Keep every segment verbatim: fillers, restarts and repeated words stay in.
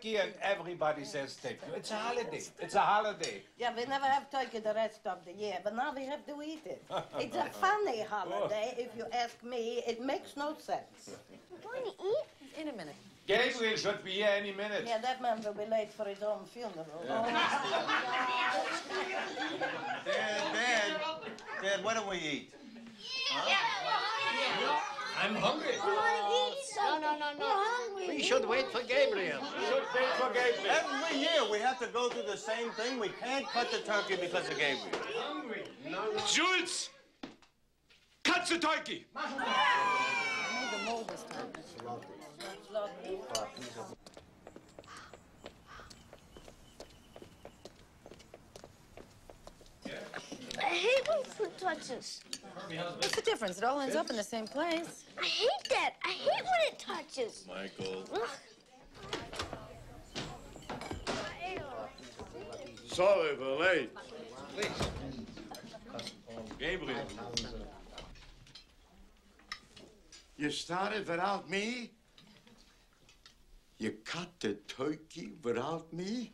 turkey and everybody says thank you. It's a holiday. It's a holiday. Yeah, we never have turkey the rest of the year, but now we have to eat it. It's a funny holiday, if you ask me. It makes no sense. Going to eat? In a minute. Gabriel should be here any minute. Yeah, that man will be late for his own funeral. Yeah. Dad, Dad, Dad, what do we eat? Yeah. Huh? I'm hungry. We want to eat something. No, no, no, no. We're hungry. We should wait for Gabriel. We should wait for Gabriel. Every year we have to go through the same thing. We can't cut the turkey because of Gabriel. Hungry. No, no. Jules! Cut the turkey! I made the mold this time. I hate when food touches. What's the difference? It all ends up in the same place. I hate that. I hate when it touches. Michael. Ugh. Sorry for late. Please. Gabriel. You started without me? You cut the turkey without me?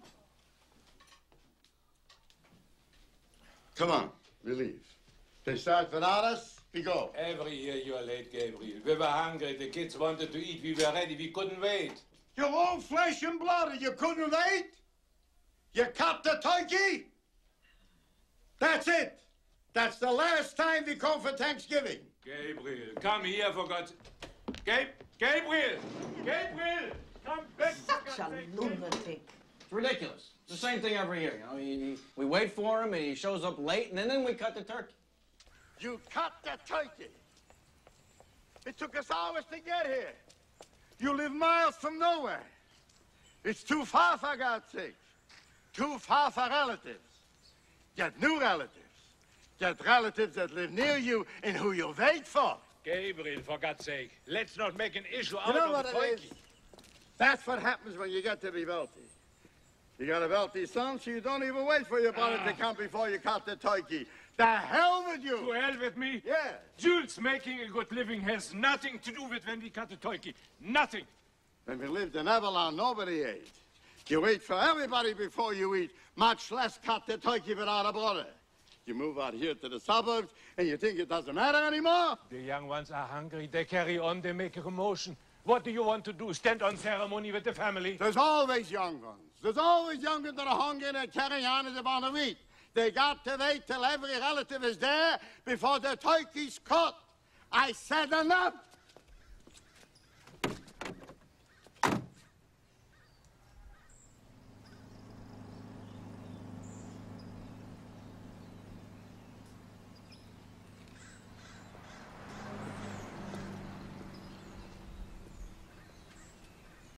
Come on, we leave. They start without us, we go. Every year you're late, Gabriel. We were hungry. The kids wanted to eat. We were ready. We couldn't wait. Your own flesh and blood, and you couldn't wait? You cut the turkey? That's it. That's the last time we come for Thanksgiving. Gabriel, come here for God's... Gabe, Gabriel! Gabriel! Come back! Such a lunatic. It's ridiculous. It's the same thing every year, you know. He, he, we wait for him, and he shows up late, and then, then we cut the turkey. You cut the turkey. It took us hours to get here. You live miles from nowhere. It's too far, for God's sake. Too far for relatives. Get new relatives. Get relatives that live near you and who you wait for. Gabriel, for God's sake, let's not make an issue You out know of what the it turkey. is? That's what happens when you get to be wealthy. You got a wealthy son, so you don't even wait for your brother Ah. to come before you cut the turkey. The hell with you! To hell with me? Yeah. Jules making a good living has nothing to do with when we cut the turkey. Nothing. When we lived in Avalon, nobody ate. You wait for everybody before you eat, much less cut the turkey without a brother. You move out here to the suburbs, and you think it doesn't matter anymore? The young ones are hungry. They carry on. They make a commotion. What do you want to do? Stand on ceremony with the family? There's always young ones. There's always young ones that are hungry and they carry on as they want to eat. They got to wait till every relative is there before the turkey's cut. I said enough.